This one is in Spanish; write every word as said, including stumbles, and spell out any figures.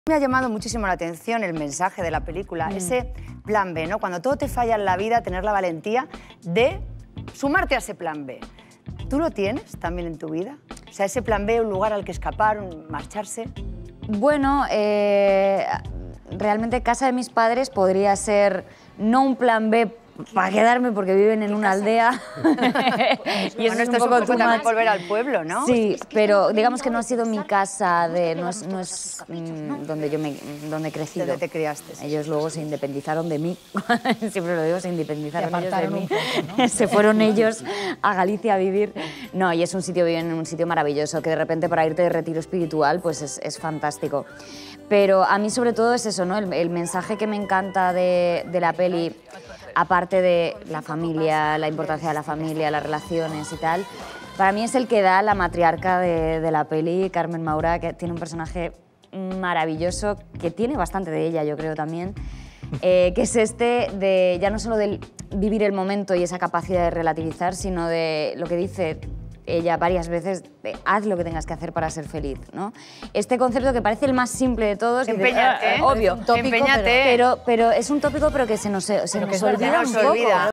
Me ha llamado muchísimo la atención el mensaje de la película, mm. ese plan B, ¿no? Cuando todo te falla en la vida, tener la valentía de sumarte a ese plan B. ¿Tú lo tienes también en tu vida? O sea, ese plan B, un lugar al que escapar, un marcharse. Bueno, eh, realmente casa de mis padres podría ser no un plan B para quedarme porque viven en una aldea. Y eso bueno, es un poco, un poco también volver al pueblo, ¿no? Sí, pero digamos que no ha sido mi casa, de, no es, no es mmm, donde yo me donde he crecido. ¿Dónde te criaste? Sí. Ellos luego se independizaron de mí, siempre lo digo, se independizaron ellos de mí. Poco, ¿no? Se fueron ellos a Galicia a vivir. No, y es un sitio, viven en un sitio maravilloso, que de repente para irte de retiro espiritual pues es, es fantástico. Pero a mí sobre todo es eso, ¿no? El, el mensaje que me encanta de, de la peli, aparte de la familia, la importancia de la familia, las relaciones y tal, para mí es el que da la matriarca de, de la peli, Carmen Maura, que tiene un personaje maravilloso, que tiene bastante de ella, yo creo también, eh, que es este de ya no solo del vivir el momento y esa capacidad de relativizar, sino de lo que dice ella varias veces, de, haz lo que tengas que hacer para ser feliz, ¿no? Este concepto que parece el más simple de todos, que Empeñate, dice, ah, obvio, tópico, pero, pero, pero es un tópico pero que se nos, se pero nos que olvida nos un poco. Olvida.